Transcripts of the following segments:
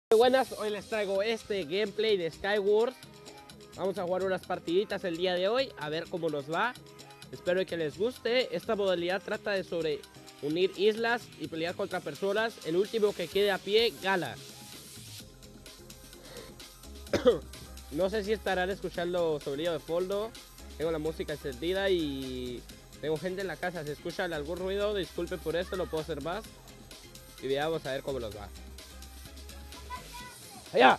Muy buenas, hoy les traigo este gameplay de Skywars. Vamos a jugar unas partiditas el día de hoy, a ver cómo nos va. Espero que les guste. Esta modalidad trata de sobre unir islas y pelear contra personas. El último que quede a pie gana. No sé si estarán escuchando sonido de fondo. Tengo la música encendida y tengo gente en la casa. Si escuchan algún ruido, disculpen por esto, no puedo hacer más. Y veamos a ver cómo nos va. ¡Allá!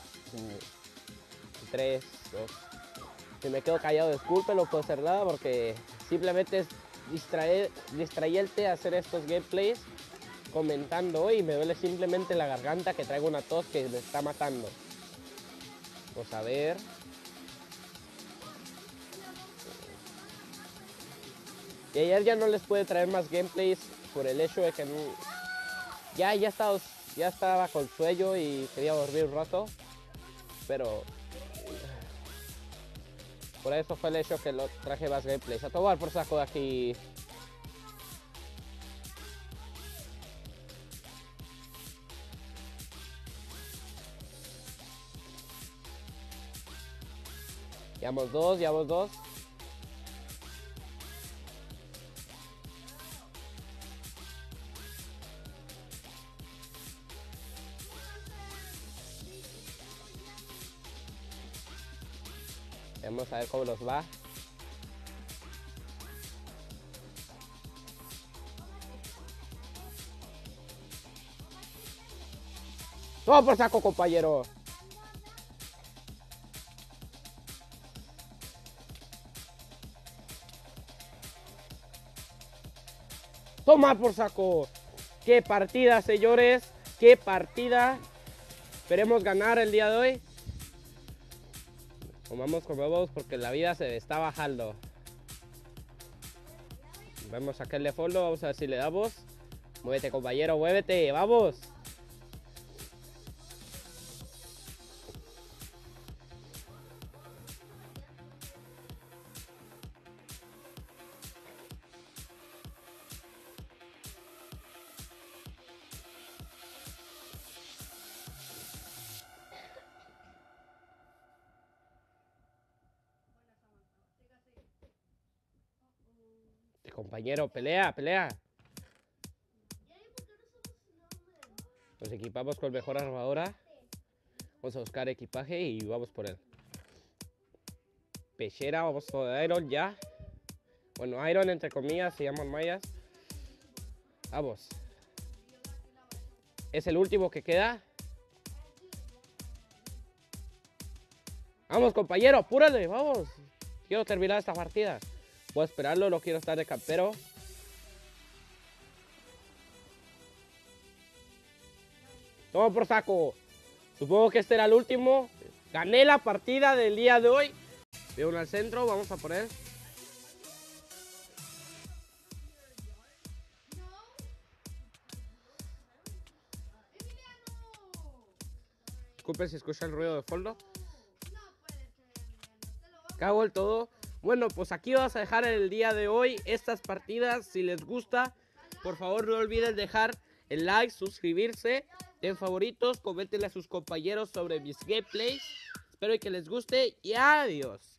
3, 2. Si me quedo callado, disculpen, no puedo hacer nada porque simplemente es distraerte a hacer estos gameplays comentando y me duele simplemente la garganta, que traigo una tos que me está matando. Vamos a ver. Y ayer ya no les pude traer más gameplays por el hecho de que no, ya estaba con sueño y quería dormir un rato, pero por eso fue el hecho que lo traje más gameplays. A tomar por saco de aquí. Llevamos dos. Vamos a ver cómo nos va. ¡Toma por saco, compañero! ¡Toma por saco! ¡Qué partida, señores! ¡Qué partida! Esperemos ganar el día de hoy. Comamos porque la vida se está bajando. Vamos a sacarle fondo, vamos a ver si le damos. Muévete, compañero, muévete, vamos. Compañero, pelea. Nos equipamos con mejor armadura. Vamos a buscar equipaje y vamos por él. Pechera, vamos por Iron ya. Bueno, Iron entre comillas, se llaman mayas. Vamos. Es el último que queda. Vamos, compañero, apúrale, vamos. Quiero terminar esta partida. Voy a esperarlo, no quiero estar de campero. Toma por saco. Supongo que este era el último. Gané la partida del día de hoy. Veo uno al centro, vamos a poner. Disculpen si escuchan el ruido de fondo. Cago el todo. Bueno, pues aquí vas a dejar el día de hoy estas partidas. Si les gusta, por favor no olviden dejar el like, suscribirse, den favoritos, coméntenle a sus compañeros sobre mis gameplays. Espero que les guste y adiós.